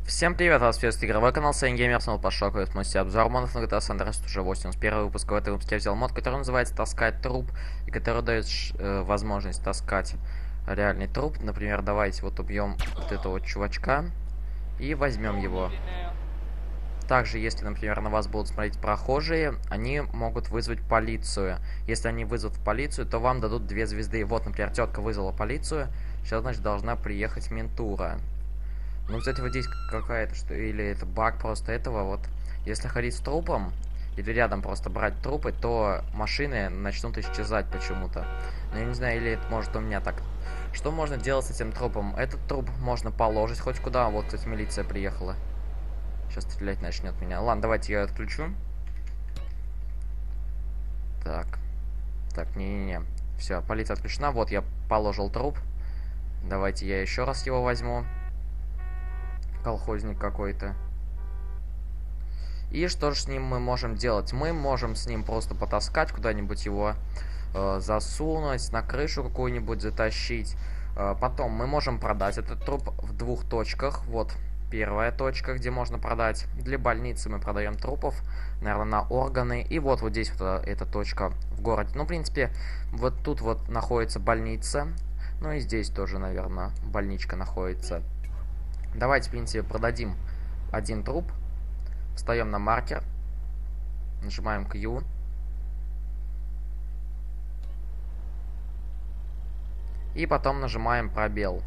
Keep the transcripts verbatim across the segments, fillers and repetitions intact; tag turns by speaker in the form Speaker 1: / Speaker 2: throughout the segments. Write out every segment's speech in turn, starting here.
Speaker 1: Всем привет, вас приветствует игровой канал Сайнгеймер, снова пошокивает мой обзор модов на джи ти эй San Andreas уже восемьдесят первый выпуск. В этом выпуске я взял мод, который называется «Таскать труп», и который дает э, возможность таскать реальный труп. Например, давайте вот убьем вот этого чувачка и возьмем его. Также, если, например, на вас будут смотреть прохожие, они могут вызвать полицию. Если они вызовут полицию, то вам дадут две звезды. Вот, например, тетка вызвала полицию, сейчас, значит, должна приехать ментура. Ну, кстати, вот здесь какая-то, что или это баг просто этого, вот, если ходить с трупом, или рядом просто брать трупы, то машины начнут исчезать почему-то. Но я не знаю, или это может у меня так. Что можно делать с этим трупом? Этот труп можно положить хоть куда, вот, кстати, милиция приехала. Сейчас стрелять начнет меня. Ладно, давайте я отключу. Так. Так, не-не-не. Все, полиция отключена, вот, я положил труп. Давайте я еще раз его возьму. Колхозник какой-то. И что же с ним мы можем делать? Мы можем с ним просто потаскать куда-нибудь его, э, засунуть, на крышу какую-нибудь затащить. Э, потом мы можем продать этот труп в двух точках. Вот первая точка, где можно продать. Для больницы мы продаем трупов, наверное, на органы. И вот вот здесь вот эта точка в городе. Ну, в принципе, вот тут вот находится больница. Ну и здесь тоже, наверное, больничка находится. Давайте, в принципе, продадим один труп. Встаем на маркер. Нажимаем Q. И потом нажимаем пробел.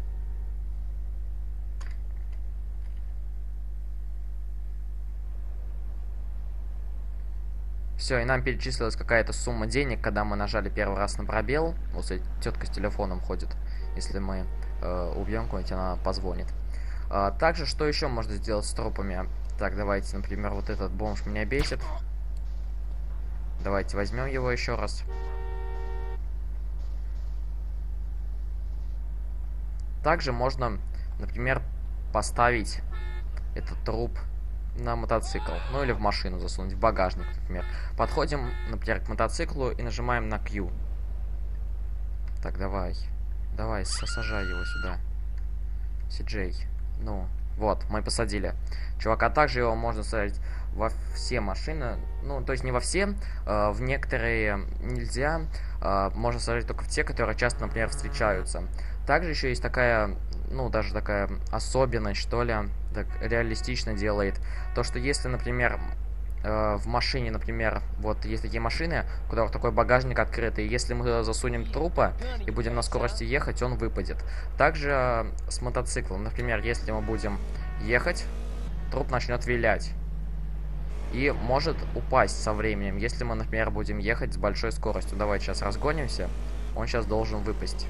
Speaker 1: Все, и нам перечислилась какая-то сумма денег, когда мы нажали первый раз на пробел. Вот тетка с телефоном ходит. Если мы э, убьем кого-нибудь, она позвонит. А, также, что еще можно сделать с трупами? Так, давайте, например, вот этот бомж меня бесит. Давайте возьмем его еще раз. Также можно, например, поставить этот труп на мотоцикл. Ну или в машину засунуть, в багажник, например. Подходим, например, к мотоциклу и нажимаем на Q. Так, давай. Давай, сажай его сюда. Си Джей. Ну, вот, мы посадили чувака. Также его можно садить во все машины. Ну, то есть не во все. Э, в некоторые нельзя. Э, можно сажать только в те, которые часто, например, встречаются. Также еще есть такая, ну, даже такая особенность, что ли, так реалистично делает. То, что если, например, э, в машине, например, вот есть такие машины, у которых такой багажник открытый, если мы засунем трупа и будем на скорости ехать, он выпадет. Также э, с мотоциклом, например, если мы будем ехать, труп начнет вилять и может упасть со временем, если мы, например, будем ехать с большой скоростью. Давайте сейчас разгонимся, он сейчас должен выпасть.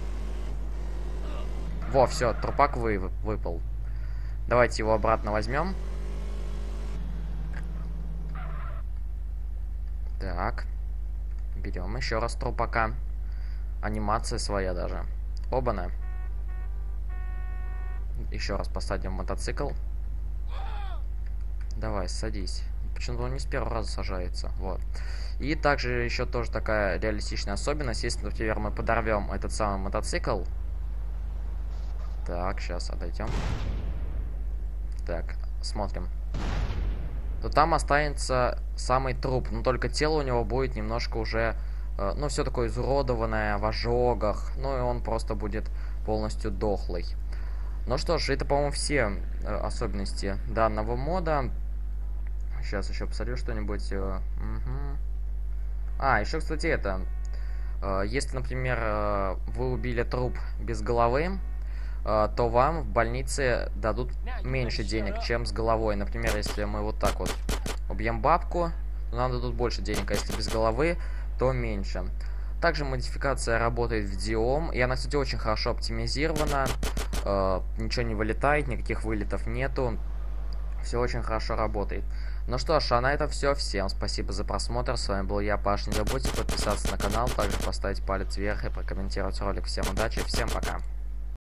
Speaker 1: Во, все, трупак вы, выпал. Давайте его обратно возьмем. Так. Берем еще раз трупака. Анимация своя даже. Оба-на. Еще раз посадим мотоцикл. Давай, садись. Почему-то он не с первого раза сажается. Вот. И также еще тоже такая реалистичная особенность. Если, например, мы подорвем этот самый мотоцикл. Так, сейчас отойдем. Так, смотрим. То там останется самый труп, но только тело у него будет немножко уже, э, ну, все такое изуродованное, в ожогах, ну, и он просто будет полностью дохлый. Ну что ж, это, по-моему, все э, особенности данного мода. Сейчас еще посмотрю что-нибудь. Э, угу. А, еще, кстати, это, э, если, например, э, вы убили труп без головы, то вам в больнице дадут меньше денег, чем с головой. Например, если мы вот так вот убьем бабку, то нам дадут больше денег, а если без головы, то меньше. Также модификация работает в Диом, и она, кстати, очень хорошо оптимизирована. Э, ничего не вылетает, никаких вылетов нету. Все очень хорошо работает. Ну что ж, а на этом все. Всем спасибо за просмотр. С вами был я, Паш. Не забудьте подписаться на канал, также поставить палец вверх и прокомментировать ролик. Всем удачи, всем пока.